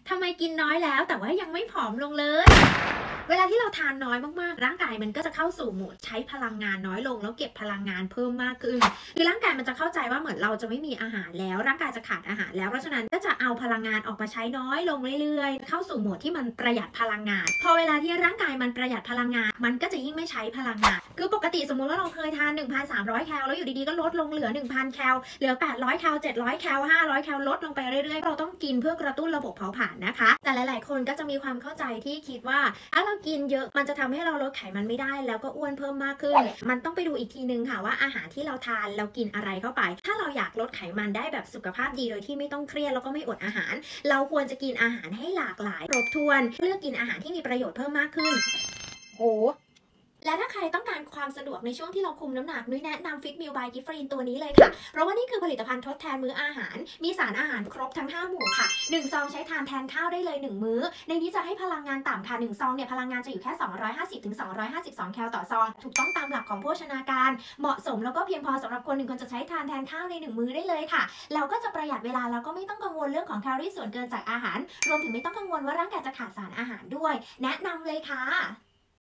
ทำไมกินน้อยแล้วแต่ว่ายังไม่ผอมลงเลย เวลาที่เราทานน้อยมากๆร่างกายมันก็จะเข้าสู่โหมดใช้พลังงานน้อยลงแล้วเก็บพลังงานเพิ่มมากขึ้นคือร่างกายมันจะเข้าใจว่าเหมือนเราจะไม่มีอาหารแล้วร่างกายจะขาดอาหารแล้วเพราะฉะนั้นก็จะเอาพลังงานออกมาใช้น้อยลงเรื่อยๆเข้าสู่โหมดที่มันประหยัดพลังงานพอเวลาที่ร่างกายมันประหยัดพลังงานมันก็จะยิ่งไม่ใช้พลังงานคือปกติสมมุติว่าเราเคยทาน 1,300 แคลแล้วอยู่ดีๆก็ลดลงเหลือ 1,000 แคลเหลือ 800 แคล 700 แคล 500 แคลลดลงไปเรื่อยๆเราต้องกินเพื่อกระตุ้นระบบเผาผลาญนะคะแต่หลายๆคนก็จะมีความเข้าใจที่คิดว่าถ้าเรากินเยอะมันจะทำให้เราลดไขมันไม่ได้แล้วก็อ้วนเพิ่มมากขึ้นมันต้องไปดูอีกทีนึงค่ะว่าอาหารที่เราทานเรากินอะไรเข้าไปถ้าเราอยากลดไขมันได้แบบสุขภาพดีโดยที่ไม่ต้องเครียดแล้วก็ไม่อดอาหารเราควรจะกินอาหารให้หลากหลายครบถ้วนเลือกกินอาหารที่มีประโยชน์เพิ่มมากขึ้นโหและถ้าใครต้องการความสะดวกในช่วงที่เราคุมน้ำหนักนุ้ยแนะนำ Fit Meal by Giffrin ตัวนี้เลยค่ะเพราะว่านี่คือผลิตภัณฑ์ทดแทนมื้ออาหารมีสารอาหารครบทั้ง5หมู่ค่ะ1ซองใช้ทานแทนข้าวได้เลย1มื้อในนี้จะให้พลังงานต่ำค่ะ1ซองเนี่ยพลังงานจะอยู่แค่250ถึง252แคลต่อซองถูกต้องตามหลักของโภชนาการเหมาะสมแล้วก็เพียงพอสำหรับคน1คนจะใช้ทานแทนข้าวใน1มื้อได้เลยค่ะเราก็จะประหยัดเวลาแล้วก็ไม่ต้องกังวลเรื่องของแคลอรี่ส่วนเกินจากอาหารรวมถึงไม่ต้องกังวลว่าร่างกายจะขาดสารอาหารด้วยแนะนำเลยค่ะ